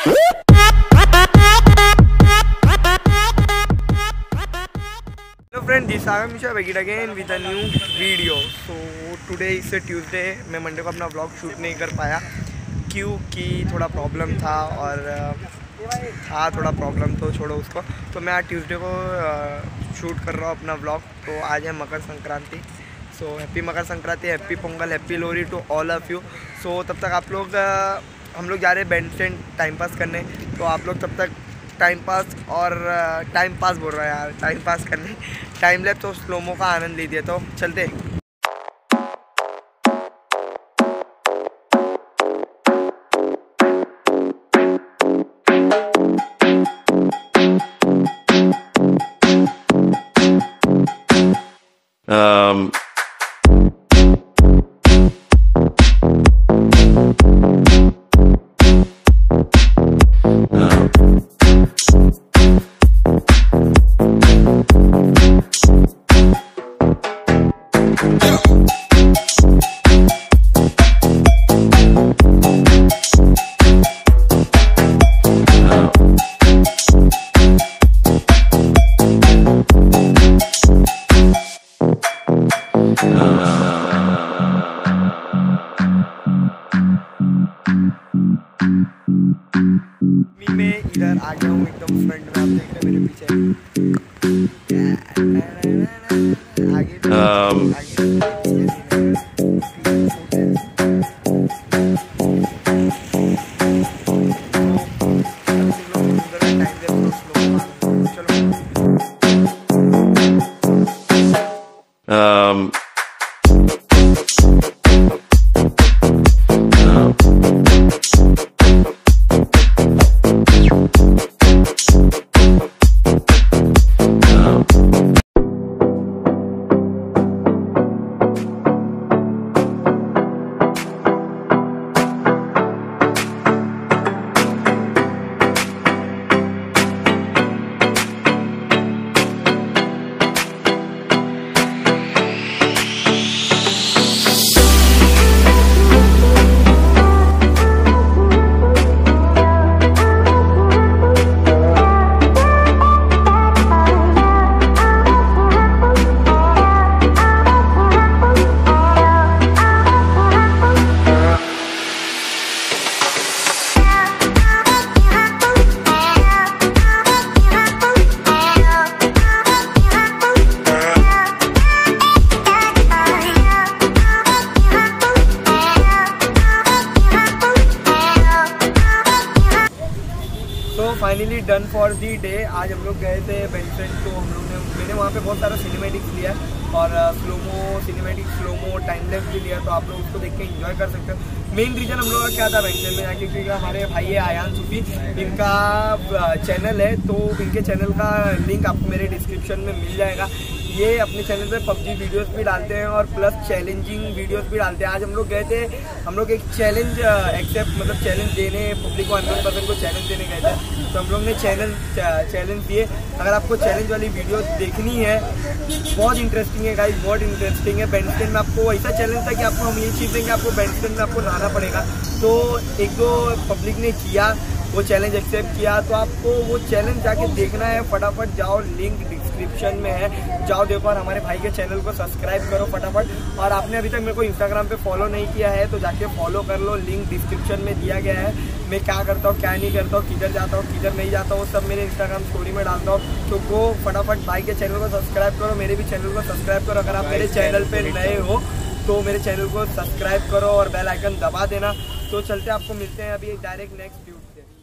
Hello friend, this is Sagar Mishra back again with a new video. So today is a Tuesday. मैं Monday को अपना vlog shoot नहीं कर पाया क्योंकि थोड़ा प्रॉब्लम था और थोड़ा प्रॉब्लम तो छोड़ो उसको। तो मैं आज ट्यूसडे को शूट कर रहा हूँ अपना व्लॉग। तो आज है Makar Sankranti. So happy Makar Sankranti, happy Pongal, happy Lohri to all of you. So तब तक आप लोग हम लोग जा रहे हैं बैंडस्टैंड टाइम पास करने। तो आप लोग तब तक टाइम पास बोल रहा है यार, टाइम पास करने टाइम लैप्स तो स्लोमो का आनंद लीजिए। तो चलते मैं इधर आ गया हूँ एकदम फ्रंट में। आप देख रहे हैं मेरे पीछे finally done for the day. आज हम लोग गए थे बैंडस्टैंड। तो मैंने वहाँ पे बहुत सारा सिनेमैटिक्स लिया और सिनेमैटिक स्लोमो टाइम लैप्स भी लिया। तो आप लोग उसको देख के एंजॉय कर सकते हो। मेन रीज़न हम लोग का क्या था बैंडस्टैंड में जाके, क्योंकि हमारे भाई है आयान सूफी, इनका चैनल है। तो इनके चैनल का लिंक आपको मेरे डिस्क्रिप्शन में मिल जाएगा। ये अपने चैनल पे पबजी वीडियोस भी डालते हैं और प्लस चैलेंजिंग वीडियोस भी डालते हैं। आज हम लोग गए थे, हम लोग एक चैलेंज चैलेंज देने, पब्लिक को अननोन पर्सन को चैलेंज देने गए थे। तो हम लोग ने चैलेंज दिए। अगर आपको चैलेंज वाली वीडियो देखनी है, बहुत इंटरेस्टिंग है गाइस, बहुत इंटरेस्टिंग है। बैंडस्टैंड में आपको ऐसा चैलेंज था कि आपको हम ये चीज़ देंगे, आपको बैंडस्टैंड में आपको नहाना पड़ेगा। तो एक दो पब्लिक ने किया, वो चैलेंज एक्सेप्ट किया। तो आपको वो चैलेंज जाके देखना है, फटाफट जाओ, लिंक डिस्क्रिप्शन में है, जाओ देखो। और हमारे भाई के चैनल को सब्सक्राइब करो फटाफट। और आपने अभी तक मेरे को इंस्टाग्राम पे फॉलो नहीं किया है तो जाके फॉलो कर लो, लिंक डिस्क्रिप्शन में दिया गया है। मैं क्या करता हूँ, क्या नहीं करता हूँ, किधर जाता हूँ, किधर नहीं जाता हूँ, सब मेरे इंस्टाग्राम स्टोरी में डालता हूँ। तो वो फटाफट भाई के चैनल को सब्सक्राइब करो, मेरे भी चैनल को सब्सक्राइब करो। अगर आप मेरे चैनल पर नए हो तो मेरे चैनल को सब्सक्राइब करो और बेल आइकन दबा देना। तो चलते आपको मिलते हैं अभी डायरेक्ट नेक्स्ट वीडियो से।